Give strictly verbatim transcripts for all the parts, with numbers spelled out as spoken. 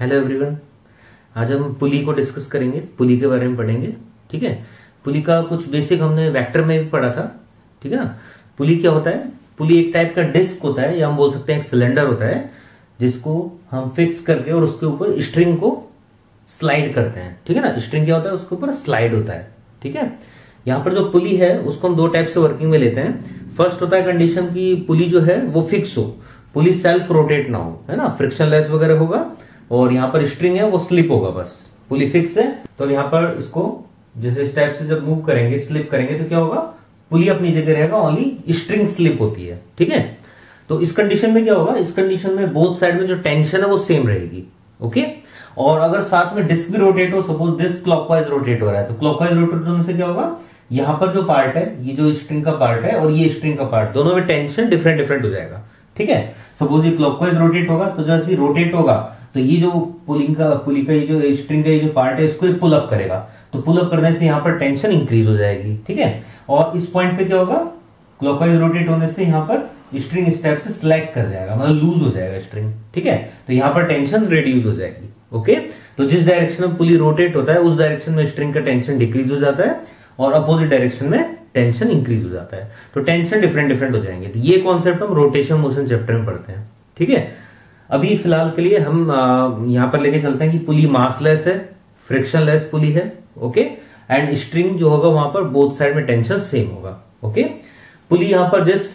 Hello everyone. आज हम pulley को डिस्कस करेंगे, पुली के बारे में पढ़ेंगे। ठीक है, पुली का कुछ बेसिक हमने वेक्टर में भी पढ़ा था। ठीक है ना। पुली क्या होता है? पुली एक टाइप का डिस्क होता है या हम बोल सकते हैं एक सिलेंडर होता है जिसको हम फिक्स करके और उसके ऊपर स्ट्रिंग को स्लाइड करते हैं। ठीक है ना। स्ट्रिंग क्या होता है? उसके ऊपर स्लाइड होता है। ठीक है। यहाँ पर जो पुली है उसको हम दो टाइप से वर्किंग में लेते हैं। फर्स्ट होता है कंडीशन की पुली जो है वो फिक्स हो, पुली सेल्फ रोटेट ना हो, है ना, फ्रिक्शनलेस वगैरह होगा और यहाँ पर स्ट्रिंग है वो स्लिप होगा, बस पुली फिक्स है। तो यहाँ पर इसको जैसे इस टाइप से जब मूव करेंगे, स्लिप करेंगे तो क्या होगा? पुली अपनी जगह रहेगा, ओनली स्ट्रिंग स्लिप होती है। ठीक है। तो इस कंडीशन में क्या होगा? इस कंडीशन में बोथ साइड में जो टेंशन है वो सेम रहेगी। ओके। और अगर साथ में डिस्क भी रोटेट हो, सपोज डिस्क क्लॉकवाइज रोटेट हो रहा है, तो क्लॉकवाइज रोटेट होने से क्या होगा? यहां पर जो पार्ट है, ये जो स्ट्रिंग का पार्ट है और ये स्ट्रिंग का पार्ट, दोनों में टेंशन डिफरेंट डिफरेंट हो जाएगा। ठीक है। सपोज ये क्लॉकवाइज रोटेट होगा तो जैसे रोटेट होगा तो ये जो पुलिंग का पुली का ये जो स्ट्रिंग का ये जो पार्ट है इसको पुल अप करेगा, तो पुल अप करने से यहाँ पर टेंशन इंक्रीज हो जाएगी। ठीक है। और इस पॉइंट पे क्या होगा? क्लॉकवाइज रोटेट होने से यहाँ पर स्ट्रिंग इस टाइप से स्लैग कर जाएगा, मतलब लूज हो जाएगा स्ट्रिंग। ठीक है। तो यहाँ पर टेंशन रिड्यूस हो जाएगी। ओके। तो जिस डायरेक्शन में पुली रोटेट होता है उस डायरेक्शन में स्ट्रिंग का टेंशन डिक्रीज हो जाता है और अपोजिट डायरेक्शन में टेंशन इंक्रीज हो जाता है। तो टेंशन डिफरेंट डिफरेंट हो जाएंगे। तो ये कॉन्सेप्ट हम रोटेशन मोशन चैप्टर में पढ़ते हैं। ठीक है। अभी फिलहाल के लिए हम यहां पर लेके चलते हैं कि पुली मासलेस है, फ्रिक्शनलेस पुली है। ओके। एंड स्ट्रिंग जो होगा वहां पर बोथ साइड में टेंशन सेम होगा। ओके। पुली यहां पर जिस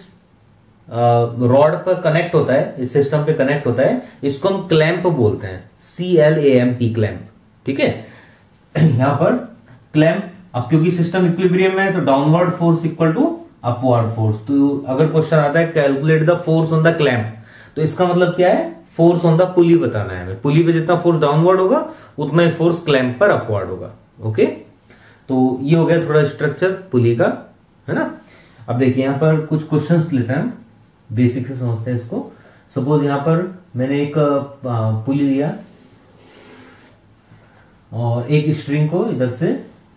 रॉड पर कनेक्ट होता है, इस सिस्टम पे कनेक्ट होता है, इसको हम क्लैंप बोलते हैं, C L A M P, clamp. ठीक है। यहां पर क्लैंप, अब क्योंकि सिस्टम इक्विलिब्रियम में है तो downward force equal to upward force. तो अगर क्वेश्चन आता है calculate the force on the clamp, तो इसका मतलब क्या है? फोर्स ऑन द पुली बताना है हमें। पुली पे जितना फोर्स डाउनवर्ड होगा उतना ही फोर्स क्लैंप पर अपवर्ड होगा। ओके। तो ये हो गया थोड़ा स्ट्रक्चर पुली का, है ना। अब देखिए यहां पर कुछ क्वेश्चंस लेते हैं, बेसिक से समझते हैं इसको। सपोज यहां पर मैंने एक पुली लिया और एक स्ट्रिंग को इधर से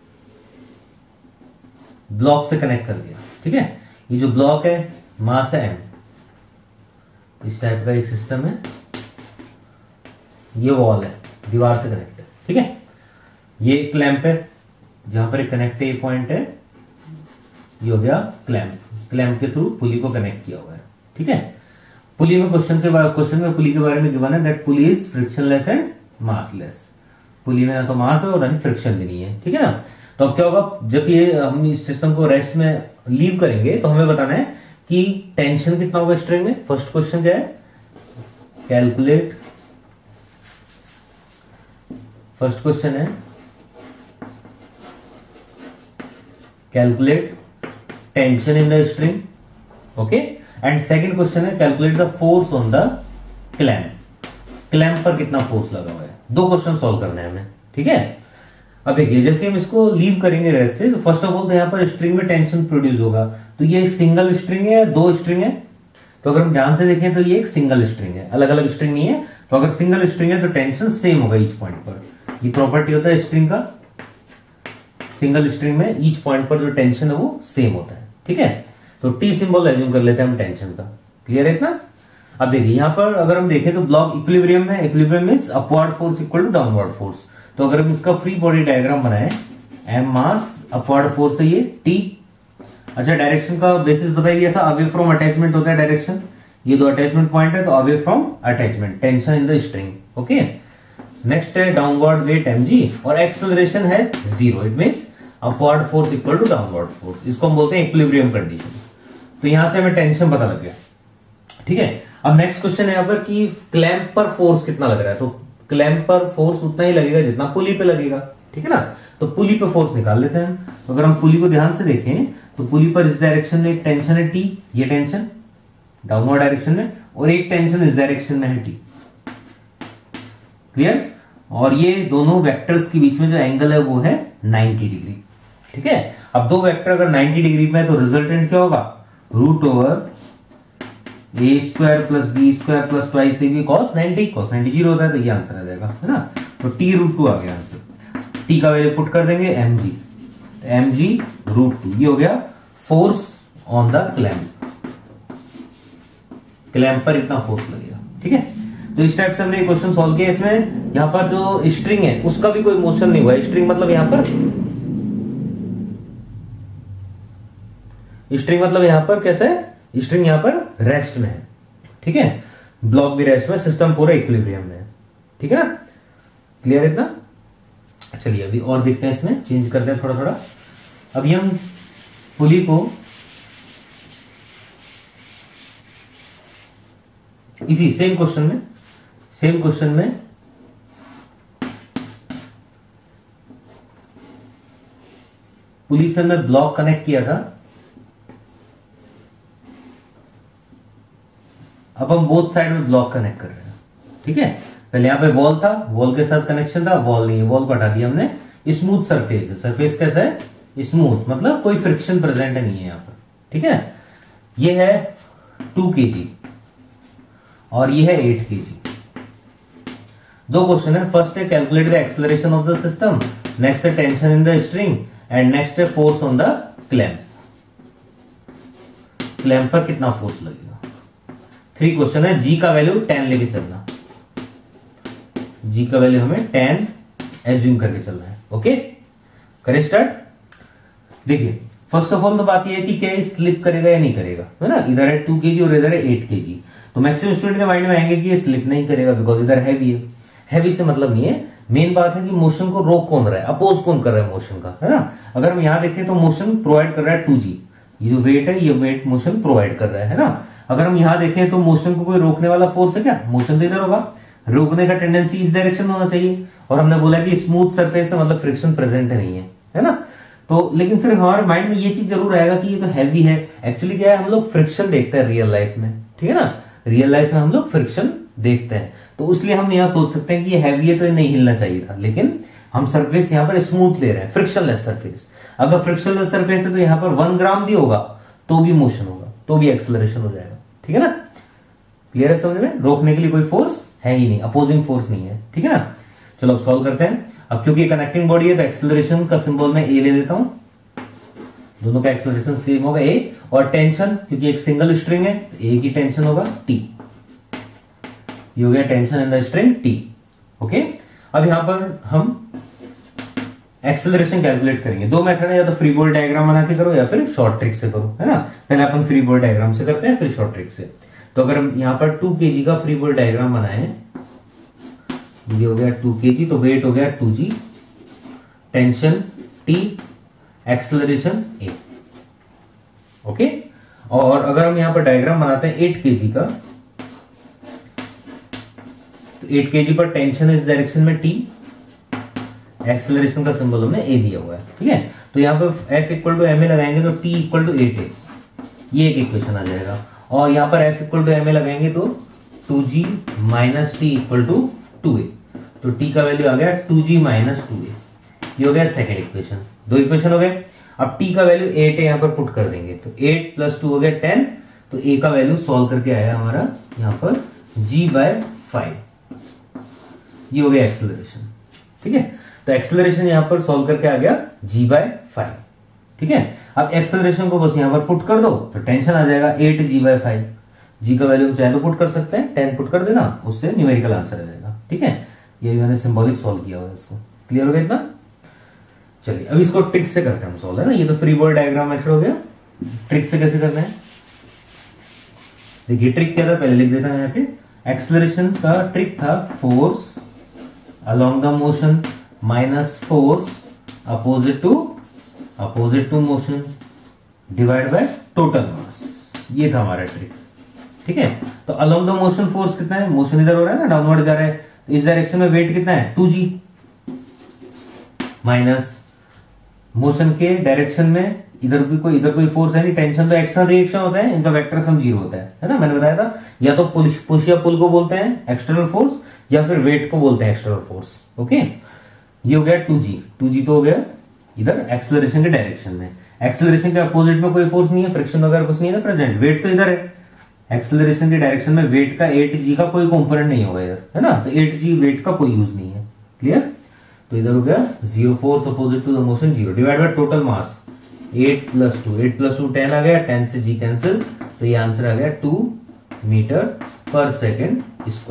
ब्लॉक से कनेक्ट कर दिया। ठीक है। ये जो ब्लॉक है मास है एम, इस टाइप का एक सिस्टम है, ये वॉल है, दीवार से कनेक्ट है। ठीक है। ये क्लैंप है, जहां पर एक कनेक्ट है पॉइंट है, ये हो गया क्लैंप। क्लैंप के थ्रू पुली को कनेक्ट किया हुआ है। ठीक है। पुली में क्वेश्चन के बारे क्वेश्चन में पुली के बारे में गिवन है that pulley is frictionless and massless. Pulley में ना तो मास है और ना फ्रिक्शन भी नहीं है। ठीक है ना। तो अब क्या होगा? जब ये हम इस सिस्टम को रेस्ट में लीव करेंगे तो हमें बताना है कि टेंशन कितना होगा स्ट्रिंग में। फर्स्ट क्वेश्चन क्या है? कैलकुलेट, फर्स्ट क्वेश्चन है calculate tension in the string. Okay. And second question है calculate the force on the clamp. Clamp पर कितना फोर्स लगा हुआ है। दो क्वेश्चन सॉल्व करने हैं हमें। ठीक है। अब देखिए जैसे हम इसको लीव करेंगे रेस्ट से, तो फर्स्ट ऑफ ऑल तो यहाँ पर स्ट्रिंग में टेंशन प्रोड्यूस होगा। तो ये एक सिंगल स्ट्रिंग है या दो स्ट्रिंग है? तो अगर हम ध्यान से देखें तो ये एक सिंगल स्ट्रिंग है, अलग अलग स्ट्रिंग नहीं है। तो अगर सिंगल स्ट्रिंग है तो टेंशन सेम होगा ईच पॉइंट पर। ये प्रॉपर्टी होता है स्ट्रिंग का, सिंगल स्ट्रिंग में ईच पॉइंट पर जो टेंशन है वो सेम होता है। ठीक है। तो टी सिंबल एज्यूम कर लेते हैं हम टेंशन का। क्लियर है इतना? अब देखिए यहां पर अगर हम देखें तो ब्लॉक इक्विलिब्रियम में, equilibrium means upward force equal to downward force. तो अगर हम इसका फ्री बॉडी डायग्राम बनाए, एम मास, अपवर्ड फोर्स है ये टी। अच्छा, डायरेक्शन का बेसिस बता दिया था, अवे फ्रॉम अटैचमेंट होता है डायरेक्शन। ये दो अटैचमेंट पॉइंट है तो away from attachment, tension in the string. Okay. Next है डाउनवर्ड वेट एम जी और एक्सेलरेशन है zero. It means upward force equal to downward force. इसको हम बोलते हैं इक्विलिब्रियम कंडीशन। तो यहां से हमें टेंशन पता लग गया। ठीक है। अब नेक्स्ट क्वेश्चन है यहां पर कि क्लैंप पर फोर्स कितना लग रहा है। तो क्लैंप पर फोर्स उतना ही लगेगा जितना पुली पे लगेगा। ठीक है ना। तो पुली पे फोर्स निकाल लेते हैं। तो अगर हम पुली को ध्यान से देखें तो पुली पर इस डायरेक्शन में एक टेंशन है टी, ये टेंशन डाउनवर्ड डायरेक्शन में, और एक टेंशन इस डायरेक्शन में है टी। क्लियर? और ये दोनों वेक्टर्स के बीच में जो एंगल है वो है नाइंटी डिग्री। ठीक है। अब दो वेक्टर अगर नाइंटी डिग्री में है तो रिजल्टेंट क्या होगा? Root over A square plus B square plus twice A B cos ninety. Cos ninety zero होता है तो ये आंसर आ जाएगा, है ना। तो टी रूट टू आ गया आंसर। टी का वैल्यू पुट कर देंगे M G, M G root two. ये हो गया force on the clamp. Clamp पर इतना फोर्स लगेगा। ठीक है। तो इस टाइप से हमने क्वेश्चन सॉल्व किया। इसमें यहाँ पर जो स्ट्रिंग है उसका भी कोई मोशन नहीं हुआ है। स्ट्रिंग मतलब यहाँ पर स्ट्रिंग मतलब यहाँ पर कैसे है, स्ट्रिंग यहाँ पर रेस्ट में है, ठीक है, ब्लॉक भी रेस्ट में, सिस्टम पूरा इक्विलिब्रियम में है, ठीक है ना, क्लियर है इतना। चलिए अभी और देखते हैं, इसमें चेंज करते हैं थोड़ा थोड़ा। अभी हम पुली को इसी सेम क्वेश्चन में सेम क्वेश्चन में पुलिस से हमने ब्लॉक कनेक्ट किया था। अब हम बोथ साइड में ब्लॉक कनेक्ट कर रहे हैं, ठीक है। पहले यहां पे वॉल था, वॉल के साथ कनेक्शन था, वॉल नहीं है, वॉल को हटा दिया हमने। स्मूथ सरफेस है, सरफेस कैसा है, स्मूथ, मतलब कोई फ्रिक्शन प्रेजेंट नहीं है यहां पर, ठीक है। ये है टू के जी और ये है एट के जी। दो क्वेश्चन है, फर्स्ट है calculate the acceleration of the system, next है tension in the string and next है force on the clamp. Clamp पर कितना फोर्स लगेगा। थ्री क्वेश्चन है, जी का वैल्यू टेन लेके चलना, जी का वैल्यू हमें टेन एज्यूम करके चलना है, ओके। करें स्टार्ट। देखिए फर्स्ट ऑफ ऑल तो बात यह है कि क्या स्लिप करेगा या नहीं करेगा, है ना। इधर है टू के जी और इधर है एट के जी। तो मैक्सिमम स्टूडेंट के माइंड में आएंगे कि ये स्लिप नहीं करेगा बिकॉज इधर हैवी है। हैवी से मतलब नहीं है, मेन बात है कि मोशन को रोक कौन रहा है, अपोज कौन कर रहा है मोशन का, है ना। अगर हम यहां देखें तो मोशन प्रोवाइड कर रहा है टू जी, ये जो वेट है ये वेट मोशन प्रोवाइड कर रहा है, है ना। अगर हम यहां देखें तो मोशन को कोई रोकने वाला फोर्स है क्या, मोशन तो इधर होगा, रोकने का टेंडेंसी इस डायरेक्शन में होना चाहिए। और हमने बोला कि स्मूथ सरफेस है मतलब फ्रिक्शन प्रेजेंट नहीं है, है ना। तो लेकिन फिर हमारे माइंड में ये चीज जरूर आएगा कि ये तो हैवी है। एक्चुअली क्या है, हम लोग फ्रिक्शन देखते हैं रियल लाइफ में, ठीक है ना। रियल लाइफ में हम लोग फ्रिक्शन देखते हैं, तो इसलिए हम यहां सोच सकते हैं कि ये हैवी है तो ये नहीं हिलना चाहिए था। लेकिन हम सरफेस यहां पर स्मूथ ले रहे हैं, फ्रिक्शनलेस सरफेस। अगर फ्रिक्शनलेस सरफेस है तो यहां पर वन ग्राम भी होगा तो भी मोशन होगा, तो भी एक्सेलरेशन हो जाएगा, ठीक है ना। क्लियर है समझ में, रोकने के लिए कोई फोर्स है ही नहीं, अपोजिंग फोर्स नहीं है, ठीक है ना। चलो अब सॉल्व करते हैं। अब क्योंकि कनेक्टिंग बॉडी है तो एक्सेलरेशन का सिंबल मैं ए ले देता हूं, दोनों का एक्सेलरेशन सेम होगा ए। और टेंशन, क्योंकि एक सिंगल स्ट्रिंग है तो ए की टेंशन होगा टी, ये हो गया tension in the string T, okay. अब यहां पर हम एक्सेलरेशन कैलकुलेट करेंगे। दो मेथड है, या तो फ्री बॉडी डायग्राम बना के करो या फिर शॉर्ट ट्रिक से करो, है ना। पहले अपन फ्री बॉडी डायग्राम से करते हैं फिर शॉर्ट ट्रिक से। तो अगर हम यहां पर टू केजी का फ्री बॉडी डायग्राम बनाए, ये हो गया टू केजी, तो वेट हो गया two G, tension T, acceleration A, okay. और अगर हम यहां पर डायग्राम बनाते हैं एट केजी का, तो एट केजी पर टेंशन इस डायरेक्शन में टी, एक्सेलरेशन का सिंबल हमने ए दिया हुआ है, ठीक है। तो यहां पर F equal to M A लगाएंगे तो T equal to eight A, ये एक इक्वेशन आ जाएगा। और यहां पर F equal to M A लगाएंगे तो two G minus T equal to two A, तो टी का वैल्यू आ गया two G minus two A, ये हो गया सेकेंड इक्वेशन। दो इक्वेशन हो गए। अब टी का वैल्यू एट है, यहां पर पुट कर देंगे तो एट प्लस टू हो गया टेन, तो ए का वैल्यू सॉल्व करके आया हमारा यहां पर जी बाय फाइव, ये हो गया एक्सेलरेशन, ठीक है। तो एक्सेलरेशन यहां पर सॉल्व करके आ गया जी बाय फाइव, ठीक है। अब एक्सेलरेशन को बस यहां पर पुट कर दो तो टेंशन आ जाएगा eight G by five, G का वैल्यू चाहे तो पुट कर सकते हैं, टेन पुट कर देना, उससे न्यूमेरिकल आंसर आ जाएगा, ठीक है। ये मैंने सिंबॉलिक सॉल्व किया हुआ है इसको, क्लियर हो गया इतना। चलिए अब इसको ट्रिक से करते हैं हम सॉल्व, है ना। ये तो फ्री बॉडी डायग्राम मेथड हो गया, ट्रिक से कैसे करना है देखिए। ट्रिक क्या था पहले लिख देता हूं यहाँ पे। एक्सेलरेशन का ट्रिक था force along the motion minus force opposite to opposite to motion divide by total mass, ये था हमारा ट्रिक, ठीक है। तो अलोंग द मोशन फोर्स कितना है, मोशन इधर हो रहा है ना, डाउनवर्ड जा रहा है, तो इस डायरेक्शन में वेट कितना है टू जी, माइनस मोशन के डायरेक्शन में इधर भी कोई इधर कोई फोर्स है नहीं, टेंशन तो एक्शन रिएक्शन होता है, इनका वेक्टर सम जीरो होता है, है ना। मैंने बताया था या तो पुश पुश या पुल को बोलते हैं एक्सटर्नल फोर्स, या फिर वेट को बोलते हैं एक्सटर्नल फोर्स, ओके। ये हो गया टू जी, टू जी तो हो गया इधर एक्सेलरेशन के डायरेक्शन में। एक्सेलरेशन के अपोजिट में कोई फोर्स नहीं है, फ्रिक्शन वगैरह कुछ नहीं है प्रेजेंट, वेट तो इधर है। एक्सेलरेशन के डायरेक्शन में वेट का एट जी का कोई कंपोनेंट नहीं होगा इधर, है ना। तो एट जी वेट का कोई यूज नहीं है, क्लियर। तो इधर हो गया zero force opposite to the motion zero divide by total mass eight plus two, eight plus two ten आ गया, टेन से जी कैंसिल, तो ये आंसर आ गया टू मीटर पर सेकेंड स्क्वायर,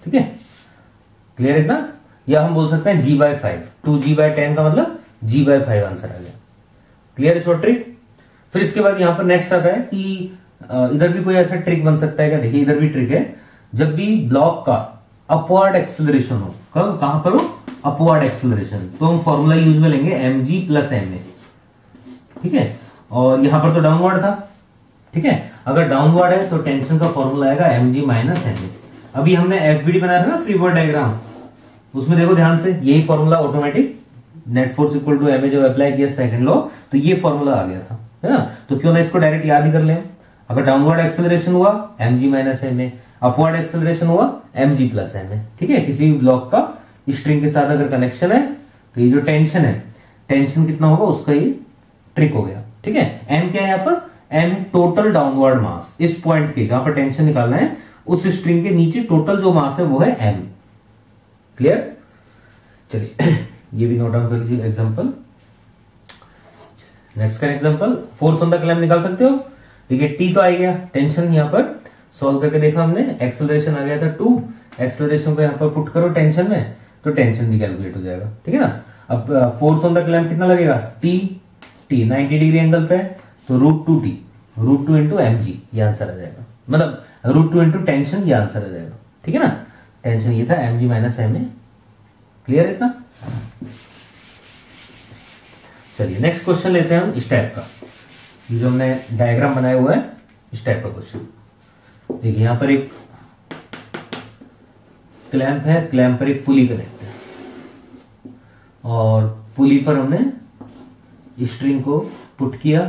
ठीक है, क्लियर है ना। या हम बोल सकते हैं G by five, two G by ten का मतलब जी बाय फाइव आंसर आ गया। क्लियर है शॉर्ट ट्रिक। फिर इसके बाद यहां पर नेक्स्ट आता है कि इधर भी कोई ऐसा ट्रिक बन सकता है क्या। देखिए इधर भी ट्रिक है, जब भी ब्लॉक का अपवर्ड एक्सेलरेशन हो, कब कहां पर हो, अपवर्ड एक्सेलरेशन, तो हम फॉर्मूला यूज में लेंगे M G plus M A, ठीक है। और यहां पर तो डाउनवर्ड था, ठीक है। अगर डाउनवर्ड है तो टेंशन का फॉर्मूला आएगा M G minus M A. अभी हमने एफबीडी बनाया था ना फ्री बॉडी डायग्राम, उसमें देखो ध्यान से, यही formula automatic net force equal to M A जब अप्लाई किया सेकंड लॉ, तो ये फॉर्मूला आ गया था, है ना। तो क्यों ना इसको डायरेक्ट याद ही कर लें। अगर डाउनवर्ड एक्सेलरेशन हुआ M G minus M A, upward acceleration हुआ M G plus M A, ठीक है। किसी भी ब्लॉक का स्ट्रिंग के साथ अगर कनेक्शन है तो ये जो टेंशन है, टेंशन कितना होगा उसका ये ट्रिक हो गया, ठीक है। एम क्या है यहाँ पर, एम टोटल डाउनवर्ड मास, इस पॉइंट के जहां पर टेंशन निकालना है उस स्ट्रिंग के नीचे टोटल जो मास है वो है एम। क्लियर, चलिए ये भी नोट डाउन कर लीजिए एग्जांपल। नेक्स्ट का example, force on the clamp निकाल सकते हो, ठीक है। टी तो आ गया, टेंशन यहां पर सॉल्व करके देखा हमने, एक्सेलरेशन आ गया था टू, एक्सेलरेशन को यहां पर पुट करो टेंशन में तो टेंशन भी कैलकुलेट हो जाएगा, ठीक है ना। अब फोर्स ऑन द क्लैंप कितना लगेगा, T, T ninety degree angle पे, तो root two T, root two into M G, ये आंसर आ जाएगा, मतलब रूट टू इंटू टेंशन, ये आंसर आ जाएगा, ठीक है ना। टेंशन ये था M G minus M A. Clear है इतना। चलिए नेक्स्ट क्वेश्चन लेते हैं हम इस टाइप का, ये जो हमने डायग्राम बनाया हुआ है इस टाइप का क्वेश्चन। देखिए यहां पर एक क्लैंप है, क्लैंप पर एक पुली कनेक्ट है और पुली पर हमने स्ट्रिंग को पुट किया,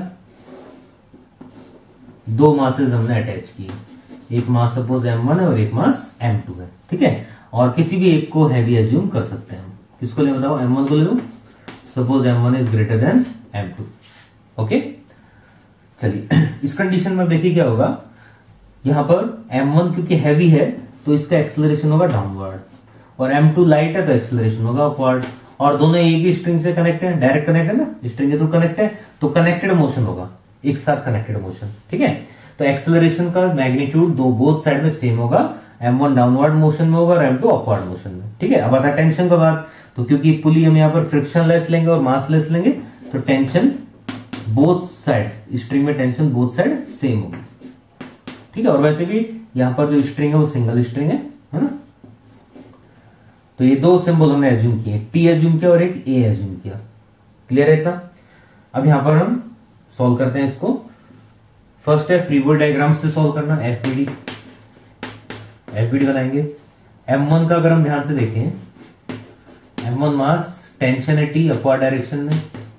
दो मासेस हमने अटैच किए, एक मास सपोज एम वन है और एक मास एम टू है, ठीक है। और किसी भी एक को हैवी एज्यूम कर सकते हैं हम, किसको ले बताओ, एम वन को ले लो, suppose M one is greater than M two, okay. चलिए इस कंडीशन में देखिए क्या होगा, यहां पर एम वन क्योंकि हैवी है तो इसका एक्सेलरेशन होगा डाउनवर्ड, और एम टू लाइट है तो एक्सेलरेशन होगा अपवर्ड, और दोनों एक ही स्ट्रिंग से कनेक्ट है, डायरेक्ट कनेक्ट है ना, स्ट्रिंग के थ्रू कनेक्ट है, तो कनेक्टेड मोशन होगा, एक साथ कनेक्टेड मोशन, ठीक है। तो एक्सेलरेशन का मैग्नीट्यूड दो बोथ साइड में सेम होगा, एम वन डाउनवर्ड मोशन में होगा और एम टू अपवर्ड मोशन में, ठीक है। अब आता है टेंशन का बात, तो क्योंकि पुली हम यहाँ पर फ्रिक्शन लेस लेंगे और मास लेस लेंगे, तो टेंशन बोथ साइड, स्ट्रिंग में टेंशन बोथ साइड सेम होगी, ठीक है। और वैसे भी यहां पर जो स्ट्रिंग है वो सिंगल स्ट्रिंग है, है ना। तो ये दो सिंबल हमने एज्यूम किए, टी एज्यूम किया और एक ए एज्यूम किया। क्लियर है इतना। अब यहां पर हम सॉल्व करते हैं इसको। फर्स्ट है फ्री बॉडी डायग्राम से सॉल्व करना, एफबीडी, एफबीडी बनाएंगे। एम वन का अगर हम ध्यान से देखें, एम वन मास, टेंशन है टी अपवर्ड डायरेक्शन में,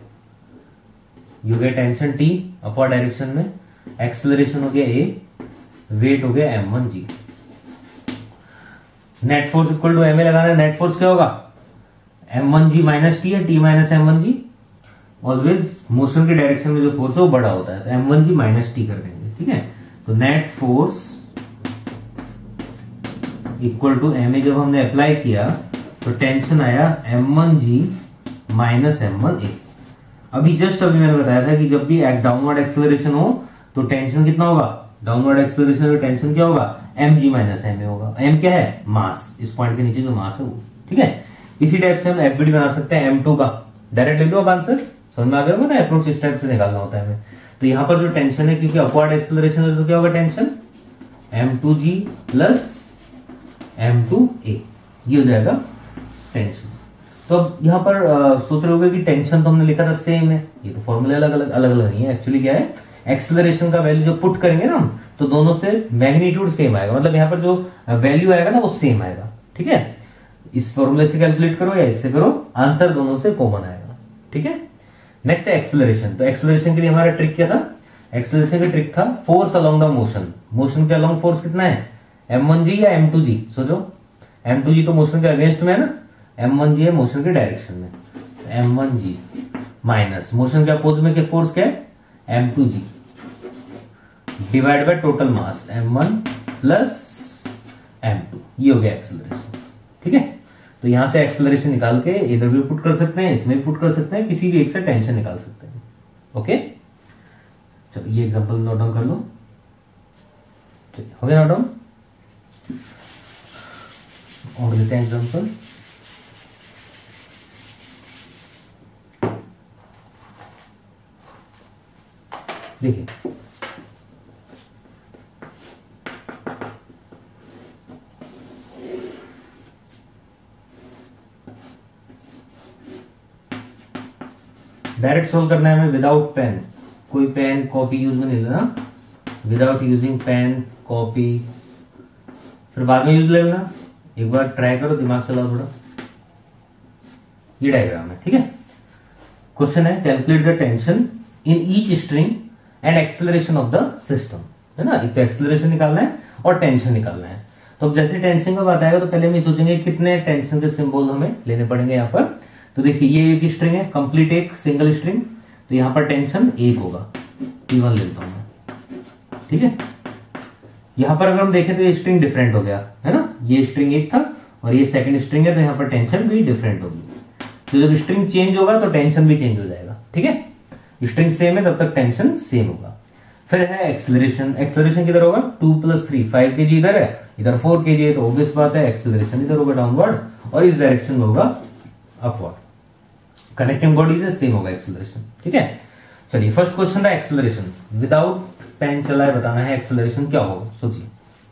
यू गया टेंशन टी अपवर्ड डायरेक्शन में, एक्सेलरेशन हो गया ए, वेट हो गया M one G. Net force equal to M A लगाना है, नेट फोर्स क्या होगा, M one G minus T है, T minus M one G. Always motion के डायरेक्शन में जो फोर्स है वो बड़ा होता है, तो M one G minus T कर देंगे, ठीक है। तो net force equal to M A जब हमने अप्लाई किया तो टेंशन आया M one G minus M one A. अभी जस्ट अभी मैंने बताया था कि जब भी डाउनवर्ड एक्सेलरेशन हो तो टेंशन कितना होगा, डाउनवर्ड एक्सेलरेशन में टेंशन क्या होगा, M G minus M A होगा। एम क्या है, मास, इस पॉइंट के नीचे जो मास है वो, ठीक है। इसी टाइप से हम एफबीडी बना सकते हैं एम टू का, डायरेक्ट लिख दो अब आंसर, समझ में आ गया होगा ना, अप्रोच इस टाइप से निकालना होता है हमें। तो यहां पर जो टेंशन है, क्योंकि अपवर्ड एक्सेलरेशन है तो क्या होगा tension, M two G plus M two A, ये हो जाएगा टेंशन। तो अब यहां पर आ, सोच रहे होगे कि टेंशन तो हमने लिखा था सेम है, ये तो फॉर्मूले अलग अलग अलग अलग नहीं है। एक्चुअली क्या है, एक्सेलरेशन का वैल्यू जो पुट करेंगे ना हम, तो दोनों से मैग्नीट्यूड सेम आएगा, मतलब यहां पर जो वैल्यू आएगा ना वो सेम आएगा, ठीक है। इस फॉर्मूले से कैलकुलेट करो या इससे करो, आंसर दोनों से कॉमन आएगा, ठीक है। नेक्स्ट है एक्सेलरेशन। तो एक्सेलरेशन के लिए हमारा ट्रिक क्या था, एक्सेलरेशन का ट्रिक था force along the motion. Motion के अलोंग फोर्स कितना है, एम वन जी या एम टू जी, सोचो। एम टू जी तो मोशन के अगेंस्ट में है ना, एम वन जी है मोशन के डायरेक्शन में, M one G minus motion के अपोज में के फोर्स क्या है, M two G divide by total mass M one plus M two, ये हो गया एक्सेलरेशन, ठीक है। तो यहां से एक्सेलरेशन निकाल के इधर भी पुट कर सकते हैं, इसमें भी पुट कर सकते हैं, किसी भी एक से टेंशन निकाल सकते हैं, ओके। चलो ये एग्जांपल नोट डाउन कर लो, चलिए हो गया नोट डाउन। और लेते हैं एग्जांपल। देखिए डायरेक्ट सोल्व करना है हमें विदाउट पेन, कोई पेन कॉपी यूज में नहीं लेना, विदाउट यूजिंग पेन कॉपी, फिर बाद में यूज ले लेना। एक बार ट्राई करो, दिमाग चलाओ थोड़ा। ये डायग्राम है, ठीक है। क्वेश्चन है calculate the tension in each string and acceleration of the system, है ना। एक तो एक्सेलरेशन निकालना है और टेंशन निकालना है। तो अब जैसे टेंशन का बात आएगा तो पहले हम ये सोचेंगे कितने टेंशन के सिंबल हमें लेने पड़ेंगे यहाँ पर। तो देखिए ये एक स्ट्रिंग है, कंप्लीट एक सिंगल स्ट्रिंग, तो यहाँ पर टेंशन एक होगा, टी वन लेता हूं मैं, ठीक है। यहां पर अगर हम देखें तो ये स्ट्रिंग डिफरेंट हो गया, है ना। ये स्ट्रिंग एक था और ये सेकंड स्ट्रिंग है, तो यहाँ पर टेंशन भी डिफरेंट होगी। तो जब स्ट्रिंग चेंज होगा तो टेंशन भी चेंज हो जाएगा, ठीक है। स्ट्रिंग सेम है तब तक टेंशन सेम होगा। फिर है एक्सेलरेशन, एक्सेलरेशन किधर होगा, टू प्लस थ्री, फाइव के जी इधर है, इधर फोर के जी है, तो ऑब्वियस बात है एक्सेलरेशन इधर होगा डाउनवर्ड और इस डायरेक्शन में होगा अपवर्ड। कनेक्टिंग बॉडीज है, सेम होगा एक्सेलरेशन, ठीक है। चलिए फर्स्ट क्वेश्चन था एक्सेलरेशन, विदाउट पेन चला है, बताना है एक्सेलरेशन क्या होगा। सोचिए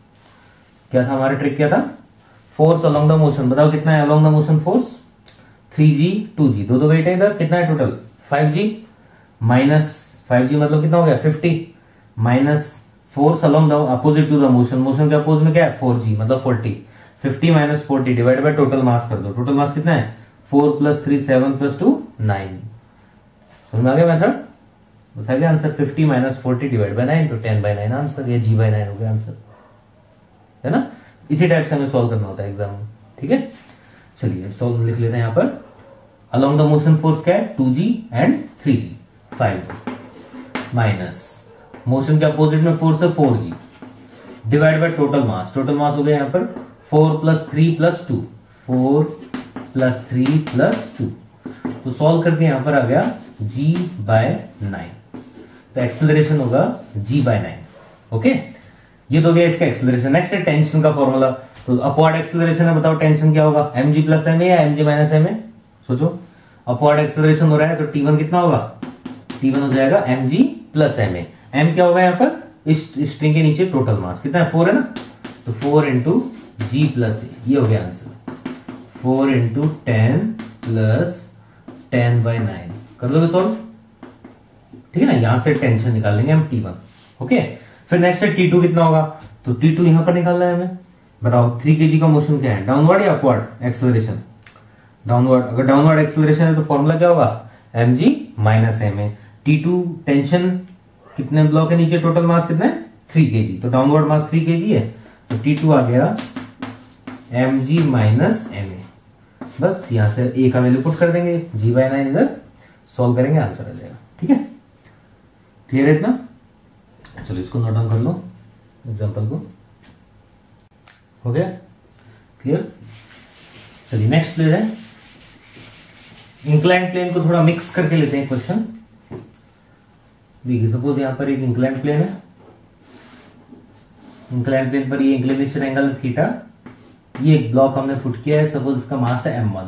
क्या था हमारा ट्रिक, क्या था, फोर्स अलोंग द मोशन। बताओ कितना है along the motion force, three G two G, दो दो वेट है इधर, कितना है total five G, minus five G मतलब कितना हो गया fifty, minus force along the opposite to the motion, motion के अपोज में क्या है फोर जी मतलब forty, fifty minus forty divide by total mass कर दो। टोटल मास कितना है, four plus three seven plus two nine. समझ में आ गया मेथड, बस आ गया answer, fifty minus forty divide by nine, तो टेन बाय नाइन आंसर, या जी बाय नाइन हो गया आंसर, है ना। इसी टाइप से हमें सॉल्व करना होता है एग्जाम में, ठीक है। चलिए सॉल्व लिख लेते हैं यहाँ पर। अलोंग द मोशन फोर्स क्या है, two G and three G, five G, minus motion के अपोजिट में फोर्स है four G, divide by total mass, total mass हो गया यहाँ पर four plus three plus two, four plus three plus two, तो सॉल्व करके यहां पर आ गया g बाय नाइन, तो एक्सेलरेशन होगा g बाय नाइन, ओके। ये तो गया इसका एक्सेलरेशन। नेक्स्ट है टेंशन का फॉर्मूला, तो अपवर्ड एक्सेलरेशन है, बताओ टेंशन क्या होगा, mg प्लस एम या mg माइनस एम। सोचो अपवर्ड एक्सेलरेशन हो रहा है तो टी वन कितना होगा, टी वन हो जाएगा mg प्लस एम। m क्या होगा यहाँ पर, इस स्ट्रिंग के नीचे टोटल मास कितना है, फोर है ना, तो four into G plus A, ये हो गया answer, four into ten plus ten by nine. कर लोगे सॉल्व, ठीक है ना। यहां से टेंशन निकालेंगे हम टी वन, ओके। फिर नेक्स्ट है टी टू कितना होगा, तो टी टू यहां पर निकालना है हमें। बताओ थ्री केजी का मोशन क्या है, डाउनवर्ड या अपवर्ड एक्सेलरेशन, डाउनवर्ड। अगर डाउनवर्ड एक्सेलरेशन है तो फॉर्मूला क्या होगा, M G minus M A. T two tension कितने ब्लॉक है नीचे, टोटल मास कितना है थ्री केजी, तो डाउनवर्ड मास थ्री केजी है, तो टी टू आ गया M G minus M A. बस यहां से ए का वैल्यू पुट कर देंगे, जी बाय नाइन इधर सॉल्व करेंगे, आंसर आ जाएगा, ठीक है। क्लियर है इतना, चलो इसको नोट डाउन कर लो एग्जांपल को, हो गया क्लियर। चलिए नेक्स्ट प्लेन है, इंक्लाइन प्लेन को थोड़ा मिक्स करके लेते हैं क्वेश्चन। देखिए सपोज यहां पर एक इंक्लाइन प्लेन है, इंक्लाइन प्लेन पर ये इंक्लिनेशन एंगल है थीटा, ये एक ब्लॉक हमने पुट किया है, सपोज इसका मास है एम वन,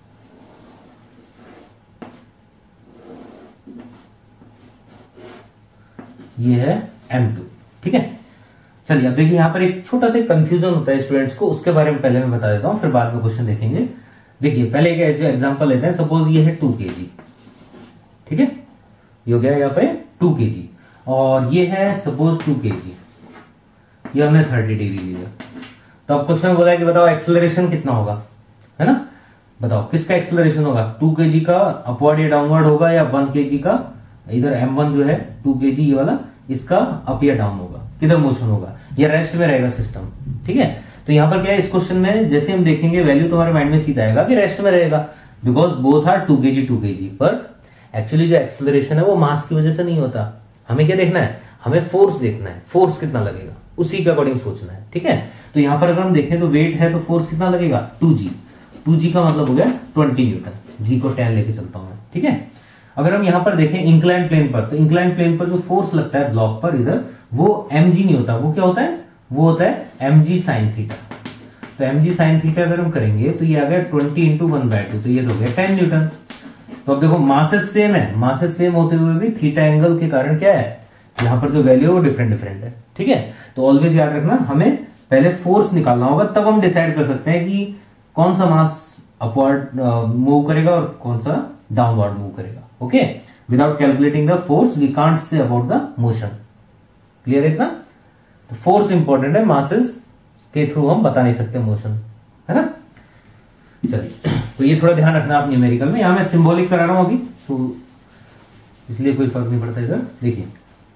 ये है एम टू, ठीक है। चलिए अब देखिए यहां पर एक छोटा सा कंफ्यूजन होता है स्टूडेंट्स को, उसके बारे में पहले मैं बता देता हूं, फिर बाद में क्वेश्चन देखेंगे। देखिए पहले एक एग्जांपल लेते हैं, सपोज ये है टू के जी, ठीक है, ये हो गया यहाँ पे टू के जी, और ये है सपोज टू के जी, ये हमने थर्टी डिग्री लिया। तो अब क्वेश्चन बोला है कि बताओ एक्सेलरेशन कितना होगा, है ना। बताओ किसका एक्सेलरेशन होगा, टू के जी का अपवर्ड या डाउनवर्ड होगा, या वन के जी का, इधर एम वन जो है टू के जी ये वाला, इसका अप या डाउन होगा, किधर मोशन होगा, या रेस्ट में रहेगा सिस्टम, ठीक है। तो यहां पर क्या है इस क्वेश्चन में, जैसे हम देखेंगे वैल्यू तुम्हारे माइंड में सीधा आएगा कि रेस्ट में रहेगा, बिकॉज बोथ आर टू के जी टू के जी। पर एक्चुअली जो एक्सेलरेशन है वो मास की वजह से नहीं होता, हमें क्या देखना है, हमें फोर्स देखना है, फोर्स कितना लगेगा उसी के अकॉर्डिंग सोचना है, ठीक है। तो यहां पर अगर हम देखें तो वेट है तो फोर्स कितना लगेगा, टू जी, टू जी का मतलब हो गया ट्वेंटी न्यूटन, जी को टेन लेके चलता हूं मैं, ठीक है। अगर हम यहां पर देखें इंक्लाइन प्लेन पर, तो इंक्लाइन प्लेन पर जो फोर्स लगता है ब्लॉक पर इधर, वो एम जी नहीं होता, वो क्या होता है, वो होता है एम जी साइन थीटा। तो एम जी साइन थीटा अगर हम करेंगे तो ये आ गया twenty into one by two, तो ये तो हो गया टेन न्यूटन। तो अब देखो मासेस सेम है, मासेस सेम होते हुए भी थीटा एंगल के कारण क्या है, यहाँ पर जो वैल्यू है वो डिफरेंट डिफरेंट है। ठीक है, तो ऑलवेज याद रखना हमें पहले फोर्स निकालना होगा, तब हम डिसाइड कर सकते हैं कि कौन सा मास अपवर्ड मूव करेगा और कौन सा डाउनवर्ड मूव करेगा। Okay, without calculating the force we can't say about the motion. Clear है इतना? तो फोर्स इंपॉर्टेंट है, मासेस के थ्रू हम बता नहीं सकते मोशन, है ना। चलिए, तो ये थोड़ा ध्यान रखना आप न्यूमेरिकल में। यहां मैं सिंबॉलिक करा रहा हूं अभी, तो इसलिए कोई फर्क नहीं पड़ता इधर। देखिए,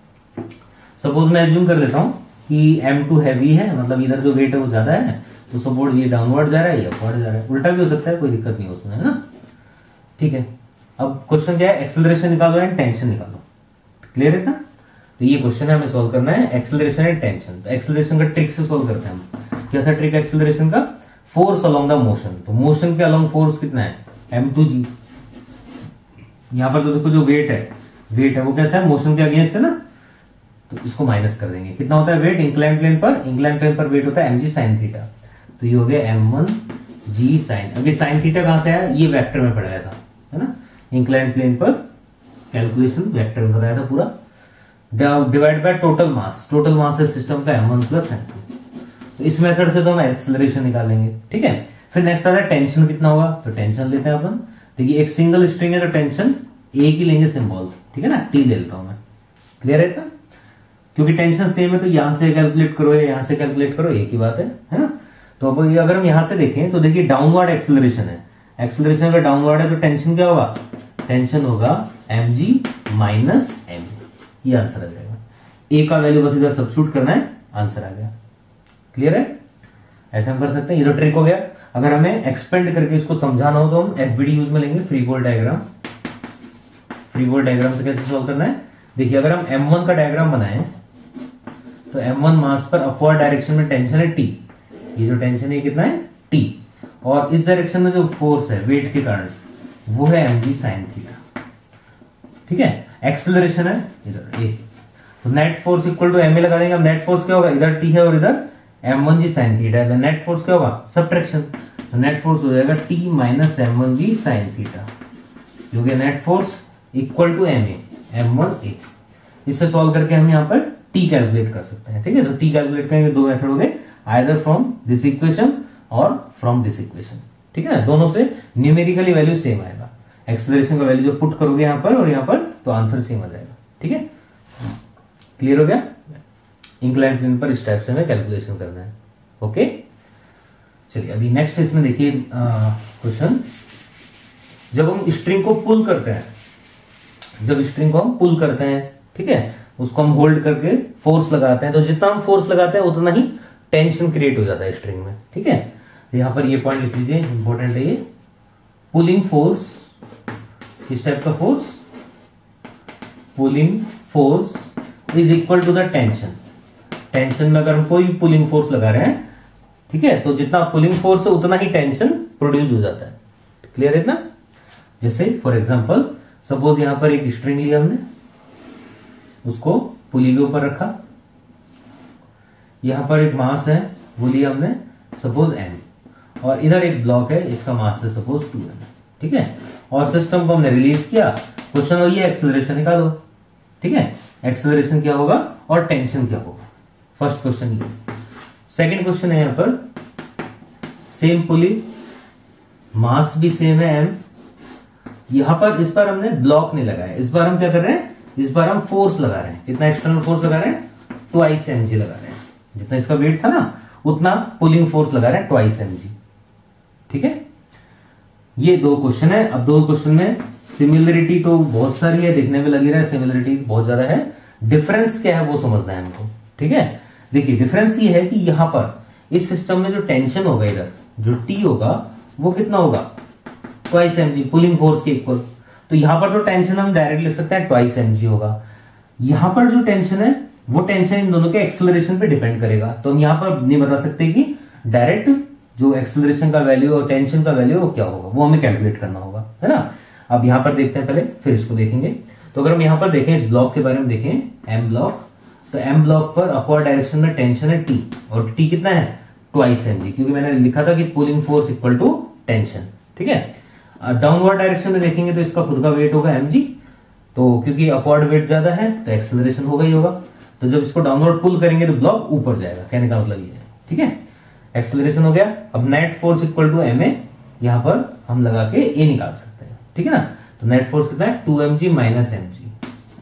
सपोज मैं एज्यूम कर लेता हूं कि एम टू हैवी है, मतलब इधर जो वेट है वो ज्यादा है, तो सपोर्ट ये डाउनवर्ड जा रहा है, ये अपवर्ड जा रहा है, उल्टा भी हो सकता है, कोई दिक्कत नहीं उसमें, है ना। ठीक है, अब क्वेश्चन क्या है, एक्सेलरेशन निकालो एंड टेंशन निकालो। क्लियर है ना? तो ये क्वेश्चन है हमें सॉल्व करना है, एक्सेलरेशन एंड टेंशन। तो एक्सेलरेशन का ट्रिक से सॉल्व करते हैं हम। क्या था ट्रिक एक्सेलरेशन का? Force along the motion. तो मोशन के अलोंग फोर्स कितना है, एम टू जी। यहां पर तो देखो जो वेट है, वेट है वो कैसा है, मोशन के अगेंस्ट है ना, तो इसको माइनस कर देंगे। कितना होता है वेट इंक्लाइन प्लेन पर? इंक्लाइन प्लेन पर वेट होता है एम जी साइन थीटा, तो ये हो गया एम वन जी साइन। अब ये साइन थीटा कहां से आया, ये वेक्टर में पढ़ाया था, है ना। इंक्लाइन प्लेन पर कैलकुलेशन वेक्टर में बताया था पूरा। Divide by total mass, total mass है सिस्टम का M one plus M two. तो इस मेथड से तो हम एक्सेलरेशन निकालेंगे। ठीक है, फिर नेक्स्ट आता है टेंशन कितना होगा, तो टेंशन लेते हैं अपन। देखिए एक सिंगल स्ट्रिंग है तो टेंशन एक ही लेंगे सिंबल, ठीक है ना, टी ले लेता हूं मैं। क्लियर है? क्योंकि टेंशन सेम है तो यहां से कैलकुलेट करो या यहां से कैलकुलेट करो, एक ही बात है, है ना। तो अब अगर हम यहां से देखें तो देखिए डाउनवर्ड एक्सेलरेशन है, एक्सेलरेशन अगर डाउनवर्ड है तो टेंशन क्या होगा, टेंशन होगा एम जी माइनस एम, ये आंसर आ जाएगा। ए का वैल्यू बस इधर सब्स्टिट्यूट करना है, आंसर आ गया। क्लियर है? ऐसा हम कर सकते हैं, ये तो ट्रिक हो गया। अगर हमें एक्सपेंड करके इसको समझाना हो तो हम एफबीडी यूज में लेंगे, free body diagram. Free body diagram से कैसे सॉल्व करना है, देखिए अगर हम एम वन का डायग्राम बनाएं तो एम वन मास पर अपवर्ड डायरेक्शन में टेंशन है टी, ये जो टेंशन है कितना है टी, और इस डायरेक्शन में जो फोर्स है वेट के कारण वो है एम जी साइन थीटा। ठीक है, एक्सेलरेशन है इधर ए, तो net force equal to M A लगा देंगे। अब नेट फोर्स क्या होगा, इधर टी है और इधर M one G sine theta है, नेट फोर्स क्या होगा, सब्ट्रैक्शन, तो नेट फोर्स हो जाएगा T minus M one G sine theta, जो कि net force equal to M A, M one A. इससे सॉल्व करके हम यहाँ पर टी कैलकुलेट कर सकते हैं। ठीक है, तो टी कैलकुलेट करेंगे, दो मेथड हो गए, आइदर फ्रॉम दिस इक्वेशन और फ्रॉम दिस इक्वेशन। ठीक है ना, दोनों से न्यूमेरिकली वैल्यू सेम आएगा। एक्सेलरेशन का वैल्यू जो पुट करोगे यहाँ पर और यहाँ पर, तो आंसर सेम आ जाएगा। ठीक है, क्लियर हो गया। इंक्लाइन प्लेन पर इस टाइप से हमें कैलकुलेशन करना है। ओके, चलिए अभी नेक्स्ट इसमें देखिए क्वेश्चन, जब हम स्ट्रिंग को पुल करते हैं, जब स्ट्रिंग को हम पुल करते हैं, ठीक है, उसको हम होल्ड करके फोर्स लगाते हैं, तो जितना हम फोर्स लगाते हैं उतना ही टेंशन क्रिएट हो जाता है स्ट्रिंग में। ठीक है, यहां पर ये पॉइंट लिख लीजिए, इंपॉर्टेंट है ये। पुलिंग फोर्स, किस टाइप का force, pulling force is equal to the tension. Tension में अगर हम कोई पुलिंग फोर्स लगा रहे हैं, ठीक है, तो जितना पुलिंग फोर्स है उतना ही टेंशन प्रोड्यूस हो जाता है। क्लियर है ना? जैसे फॉर एग्जांपल सपोज यहां पर एक स्ट्रिंग लिया हमने, उसको पुली के ऊपर रखा, यहां पर एक मास है वो लिया हमने सपोज एम, और इधर एक ब्लॉक है, इसका मास है सपोज टू एम। ठीक है, और सिस्टम को हमने रिलीज किया। क्वेश्चन हो ये एक्सेलरेशन निकालो। ठीक है, एक्सेलरेशन क्या होगा और टेंशन क्या होगा, फर्स्ट क्वेश्चन ये। सेकंड क्वेश्चन है यहां पर, सेम पुली, मास भी सेम है एम, यहां पर इस बार हमने ब्लॉक नहीं लगाया, इस बार हम क्या कर रहे हैं, इस बार हम फोर्स लगा रहे हैं। कितना एक्सटर्नल फोर्स लगा रहे हैं, ट्वाइस एम जी लगा रहे हैं, जितना इसका वेट था ना उतना पुलिंग फोर्स लगा रहे हैं, ट्वाइस एम जी। ठीक है, ये दो क्वेश्चन है। अब दो क्वेश्चन में सिमिलरिटी तो बहुत सारी है, देखने में लगी रहा है सिमिलरिटी बहुत ज्यादा है, डिफरेंस क्या है वो समझना है हमको। ठीक है, देखिए डिफरेंस ये है कि यहां पर इस सिस्टम में जो टेंशन होगा, इधर जो टी होगा वो कितना होगा, twice M G, pulling force के इक्वल। तो यहां पर तो टेंशन हम डायरेक्ट लिख सकते हैं, ट्वाइस एम जी होगा। यहां पर जो टेंशन है वो टेंशन इन दोनों के एक्सेलरेशन पे डिपेंड करेगा, तो हम यहां पर नहीं बता सकते कि डायरेक्ट जो एक्सेलरेशन का वैल्यू और टेंशन का वैल्यू वो क्या होगा, वो हमें कैलकुलेट करना होगा, है ना। अब यहां पर देखते हैं पहले, फिर इसको देखेंगे। तो अगर हम यहां पर देखें, इस ब्लॉक के बारे में देखें, एम ब्लॉक, तो एम ब्लॉक पर अपवर्ड डायरेक्शन में टेंशन है टी, और टी कितना है, ट्वाइस एम जी, क्योंकि मैंने लिखा था कि pulling force equal to tension. ठीक है, डाउनवर्ड डायरेक्शन में देखेंगे तो इसका खुद का वेट होगा एमजी, तो क्योंकि अपवर्ड वेट ज्यादा है तो एक्सेलरेशन होगा ही होगा। तो जब इसको डाउनवर्ड पुल करेंगे तो ब्लॉक ऊपर जाएगा, कहने का मतलब ये है। ठीक है, एक्सेलरेशन हो गया। अब net force equal to M A, यहां पर हम लगा के ए निकाल सकते हैं। ठीक है ना, तो नेट फोर्स कितना है, two M G minus M G,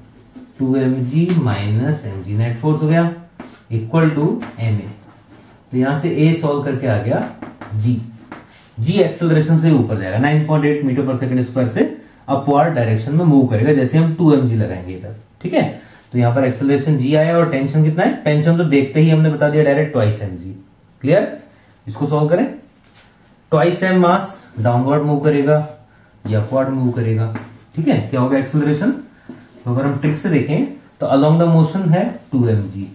two M G minus M G, net force हो गया इक्वल टू एम ए। तो यहां से ए सॉल्व करके आ गया जी, जी एक्सेलरेशन से ऊपर जाएगा, nine point eight metre per second square से अपवर्ड डायरेक्शन में मूव करेगा, जैसे हम टू एम जी लगाएंगे इधर। ठीक है, तो यहां पर एक्सेलरेशन जी आया और टेंशन कितना है, टेंशन तो देखते ही हमने बता दिया direct twice M G. Clear, इसको सॉल्व करें। Twice M mass downward move करेगा या अपवर्ड मूव करेगा। ठीक है, क्या होगा एक्सेलरेशन, तो अगर हम ट्रिक से देखें तो अलोंग द मोशन है two M G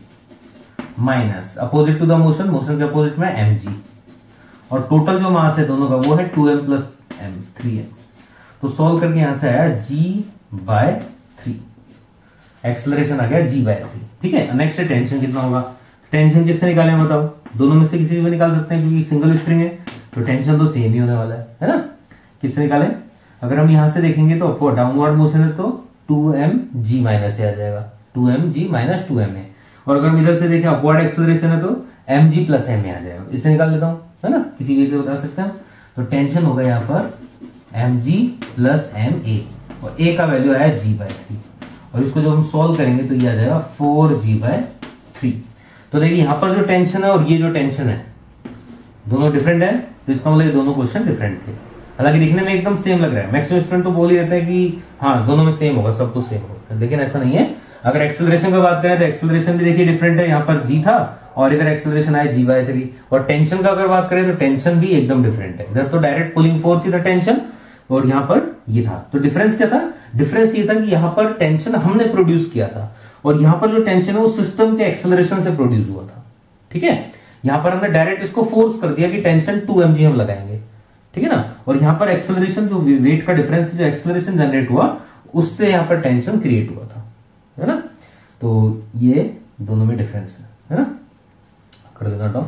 minus opposite to the motion, motion के अपोजिट में एम जी, और टोटल जो मास है दोनों का वो है two M plus M, three M. तो सॉल्व करके यहां से आया जी बाय थ्री, एक्सेलरेशन आ गया जी बाय थ्री। ठीक है, नेक्स्ट टेंशन कितना होगा, टेंशन किससे निकालें बताओ, दोनों में से किसी भी निकाल सकते हैं क्योंकि सिंगल स्ट्रिंग है, तो टेंशन तो सेम ही होने वाला है, है ना। किससे निकालें, अगर हम यहां से देखेंगे तो अपवर्ड डाउनवर्ड मोशन है तो टू एम जी माइनस से आ जाएगा, two M G minus two M A, और अगर हम इधर से देखें अपवर्ड एक्सेलरेशन है तो M G plus M A आ जाएगा, इससे निकाल लेता हूं, है ना, किसी भी बता सकते हैं। तो टेंशन होगा यहाँ पर M G plus M A, और ए का वैल्यू आया जी बाय थ्री, और इसको जब हम सॉल्व करेंगे तो ये आ जाएगा फोर जी बाय थ्री। तो देखिए यहाँ पर जो टेंशन है और ये जो टेंशन है दोनों डिफरेंट है, तो इसका मतलब ये दोनों क्वेश्चन डिफरेंट थे। हालांकि दिखने में एकदम सेम लग रहा है, मैक्सिमम स्टूडेंट तो बोल ही रहता है कि हाँ दोनों में सेम होगा, सब कुछ सेम होगा, लेकिन ऐसा नहीं है। अगर एक्सेलरेशन की बात करें तो एक्सेलरेशन भी देखिए डिफरेंट है, यहाँ पर जी था और इधर एक्सेलरेशन आया जी बाय थ्री, और टेंशन का अगर बात करें तो टेंशन भी एकदम डिफरेंट है, इधर तो डायरेक्ट पुलिंग फोर्स ही था टेंशन, और यहाँ पर ये था। तो डिफरेंस क्या था, डिफरेंस ये था कि यहाँ पर टेंशन हमने प्रोड्यूस किया था, और यहाँ पर जो टेंशन है वो सिस्टम के एक्सेलरेशन से प्रोड्यूस हुआ था। ठीक है, यहाँ पर हमने डायरेक्ट इसको फोर्स कर दिया कि टेंशन टू एम जी हम लगाएंगे। ठीक है ना, और यहाँ पर एक्सेलरेशन जो वेट का डिफरेंस जो एक्सेलरेशन जनरेट हुआ उससे यहाँ पर टेंशन क्रिएट हुआ था, है ना। तो ये दोनों में डिफरेंस है, है ना। कर देना डाउन,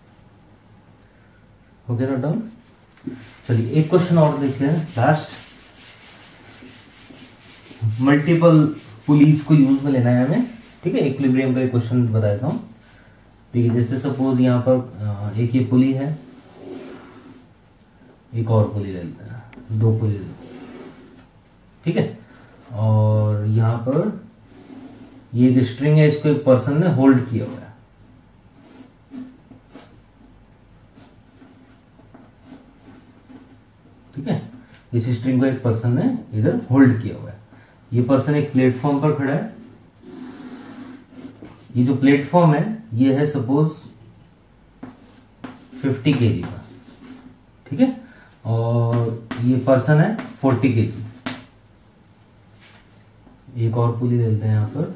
हो गया ना डाउन। चलिए एक क्वेश्चन और देखते हैं लास्ट। मल्टीपल पुलीज को यूज में लेना है हमें। ठीक है, इक्विलिब्रियम का एक क्वेश्चन बता देता हूं। ठीक है, जैसे सपोज यहाँ पर एक ये पुली है, एक और पुली ले लेते हैं, दो पुली ले लेते हैं। ठीक है, और यहां पर ये एक स्ट्रिंग है, इसको एक पर्सन ने होल्ड किया हुआ है। ठीक है, इस स्ट्रिंग को एक पर्सन ने इधर होल्ड किया हुआ है। ये पर्सन एक प्लेटफॉर्म पर खड़ा है, ये जो प्लेटफॉर्म है ये है सपोज फिफ्टी केजी का। ठीक है, और ये पर्सन है फोर्टी केजी। एक और पुली लेते हैं यहां पर,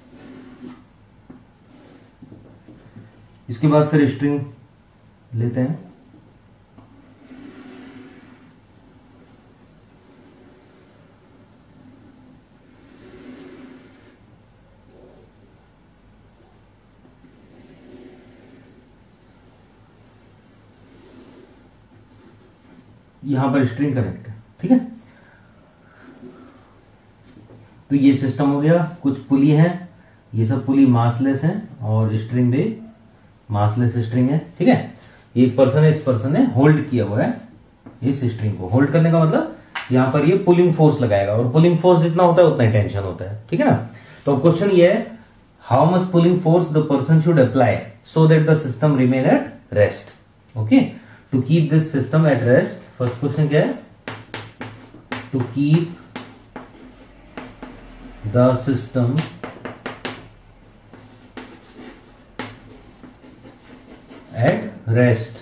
इसके बाद फिर स्ट्रिंग लेते हैं। यहां पर स्ट्रिंग कनेक्ट है। ठीक है, तो ये सिस्टम हो गया। कुछ पुली है, ये सब पुली मासलेस है और स्ट्रिंग भी मासलेस स्ट्रिंग है। ठीक है, एक पर्सन है, इस पर्सन ने होल्ड किया हुआ है इस स्ट्रिंग को। होल्ड करने का मतलब यहां पर ये पुलिंग फोर्स लगाएगा, और पुलिंग फोर्स जितना होता है उतना ही टेंशन होता है। ठीक है ना, तो क्वेश्चन ये है, how much pulling force the person should apply so that the system remain at rest. Okay, to keep this system at rest, first question क्या है, to keep the system at rest,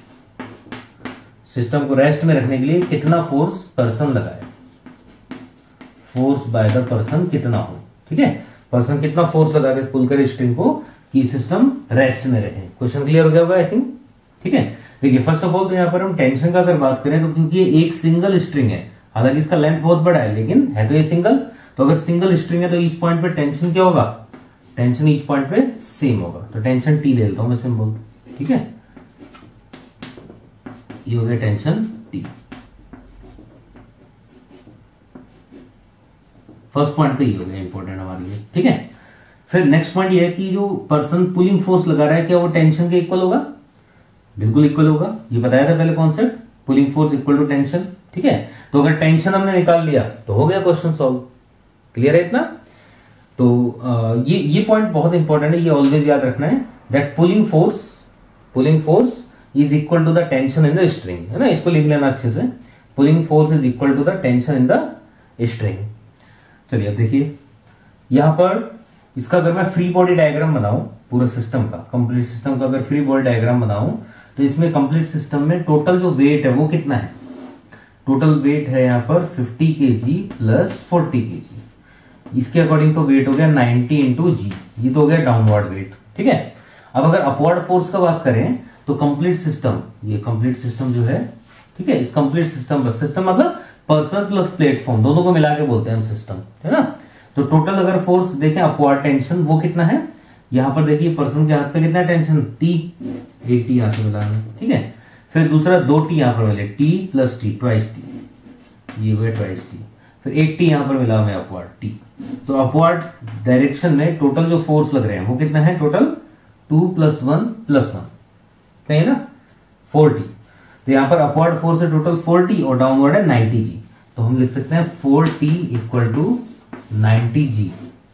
system को rest में रखने के लिए कितना force person लगाए, force by the person कितना हो। ठीक है, पर्सन कितना फोर्स लगा के पुल करे स्ट्रिंग को कि सिस्टम रेस्ट में रहे। क्वेश्चन क्लियर हो गया होगा आई थिंक। ठीक है, देखिए फर्स्ट ऑफ ऑल तो यहाँ पर हम टेंशन का अगर बात करें तो क्योंकि ये एक सिंगल स्ट्रिंग है, हालांकि इसका लेंथ बहुत बड़ा है लेकिन है तो ये सिंगल, तो अगर सिंगल स्ट्रिंग है तो ईच पॉइंट पे टेंशन क्या होगा, टेंशन ईच पॉइंट पे सेम होगा। तो टेंशन टी ले लेता हूं मैं सिंबल। ठीक है, ये हो गया टेंशन टी। फर्स्ट पॉइंट तो ये हो गया इंपॉर्टेंट हमारे लिए, ठीक है। फिर नेक्स्ट पॉइंट ये है कि जो पर्सन पुलिंग फोर्स लगा रहा है क्या वो टेंशन के इक्वल होगा? बिल्कुल इक्वल होगा, ये बताया था पहले concept, pulling force equal to tension, ठीक है। तो अगर टेंशन हमने निकाल लिया तो हो गया क्वेश्चन सॉल्व। क्लियर है इतना? तो आ, ये ये पॉइंट बहुत इंपॉर्टेंट है, ये ऑलवेज याद रखना है that pulling force pulling force is equal to the tension in the string, है ना। इसको लिख लेना अच्छे से, pulling force is equal to the tension in the string. चलिए अब देखिए यहां पर इसका अगर मैं फ्री बॉडी डायग्राम बनाऊं पूरा सिस्टम का, कंप्लीट सिस्टम का अगर फ्री बॉडी डायग्राम बनाऊं तो इसमें कंप्लीट सिस्टम में टोटल जो वेट है वो कितना है? टोटल वेट है यहां पर fifty KG plus forty KG. इसके अकॉर्डिंग तो वेट हो गया नाइनटी इंटू जी, ये तो हो गया डाउनवर्ड वेट, ठीक है। अब अगर अपवर्ड फोर्स का बात करें तो कंप्लीट सिस्टम, ये कंप्लीट सिस्टम जो है, ठीक है, इस कंप्लीट सिस्टम पर, सिस्टम मतलब पर्सन प्लस प्लेटफॉर्म दोनों को मिला के बोलते हैं हम सिस्टम, है ना। तो टोटल अगर फोर्स देखें अपवर्ड टेंशन वो कितना है? यहां पर देखिए पर्सन के हाथ पे कितना टेंशन? टी, एक टी यहां से मिला है, ठीक है। फिर दूसरा दो टी यहां पर मिले, T plus T, twice T, ये हुए ट्वाइस टी। फिर एक टी यहां पर मिला हमें अपवर्ड टी। तो अपवर्ड डायरेक्शन में टोटल जो फोर्स लग रहे हैं वो कितना है? Total two plus one plus one, कहीं है ना, फोर टी। तो यहां पर अपवर्ड फोर्स है टोटल फोर टी और डाउनवर्ड है नाइनटी जी। तो हम लिख सकते हैं four T equal to ninety G.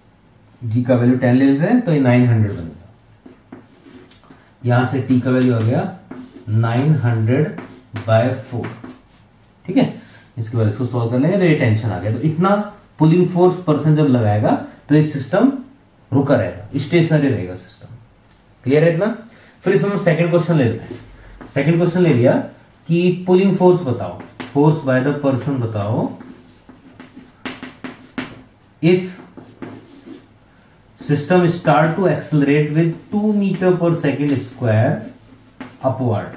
G का वैल्यू टेन ले लेते हैं तो ये नाइन हंड्रेड बनेगा। यहां से टी का वैल्यू आ गया नाइन हंड्रेड बाय फोर, ठीक है। इसके बाद इसको सॉल्व कर लेंगे तो ये टेंशन आ गया। तो इतना पुलिंग फोर्स पर्सन जब लगाएगा तो ये सिस्टम रुका रहेगा, स्टेशनरी रहेगा सिस्टम। क्लियर है इतना? फिर इसमें हम सेकंड क्वेश्चन ले लेते हैं। सेकंड क्वेश्चन ले लिया कि पुलिंग फोर्स बताओ, फोर्स बाय द पर्सन बताओ if system start to accelerate with two meter per second square upward।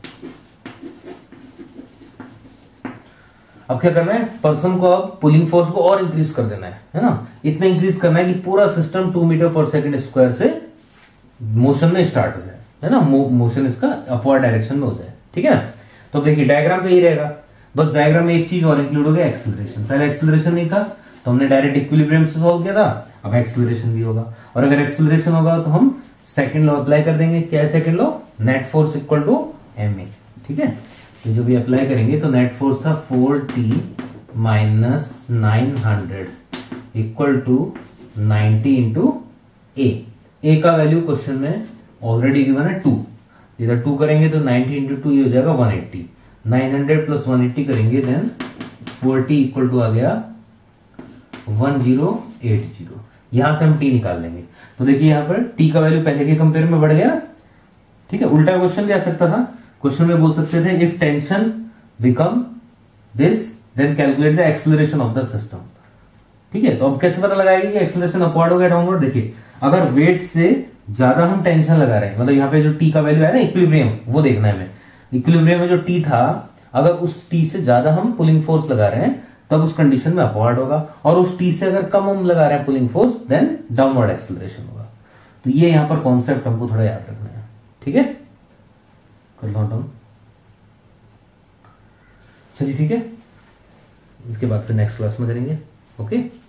अब क्या करना है? पर्सन को अब पुलिंग फोर्स को और इंक्रीज कर देना है, है ना। इतना इंक्रीज करना है कि पूरा system two metre per second square से मोशन में स्टार्ट हो जाए, है ना। मो, मोशन इसका अपवर्ड डायरेक्शन में हो जाए, ठीक है। तो देखिए डायग्राम पे ही रहेगा, बस डायग्राम में एक चीज और इंक्लूड हो गया, एक्सेलरेशन। पहले एक्सेलरेशन नहीं था तो हमने डायरेक्ट इक्विलिब्रियम से सॉल्व किया था, अब एक्सेलरेशन भी होगा। और अगर एक्सेलरेशन होगा तो हम सेकंड लॉ अप्लाई कर देंगे। क्या है second law? Net force equal to M A, ठीक है। तो जब भी अप्लाई करेंगे तो नेट फोर्स था four T minus nine hundred equal to ninety into A. A का वैल्यू क्वेश्चन में ऑलरेडी गिवन है टू, इधर टू करेंगे तो नाइनटी इंटू टू ये हो जाएगा one eighty. Nine hundred plus one eighty करेंगे देन फोर्टी इक्वल टू आ गया वन जीरो एट जीरो। यहां से हम टी निकाल लेंगे। तो देखिए यहां पर टी का वैल्यू पहले के कंपेयर में बढ़ गया, ठीक है। उल्टा क्वेश्चन भी आ सकता था, क्वेश्चन में बोल सकते थे if tension become this then calculate the acceleration of the system, ठीक है। तो अब कैसे पता लगाएंगे कि एक्सेलरेशन अपवर्ड हो गया डाउनवर्ड? देखिए अगर वेट से ज्यादा हम टेंशन लगा रहे हैं, मतलब यहाँ पे जो टी का वैल्यू है ना इक्विलिब्रियम, वो देखना है हमें। इक्विलिब्रियम में जो टी था अगर उस टी से ज्यादा हम पुलिंग फोर्स लगा रहे हैं तब उस कंडीशन में अपवर्ड होगा, और उस टी से अगर कम हम लगा रहे हैं pulling force then downward acceleration होगा। तो ये यहां पर कॉन्सेप्ट हमको थोड़ा याद रखना है, ठीक है। कर लो डाउन, चलिए ठीक है। इसके बाद फिर नेक्स्ट क्लास में करेंगे, ओके।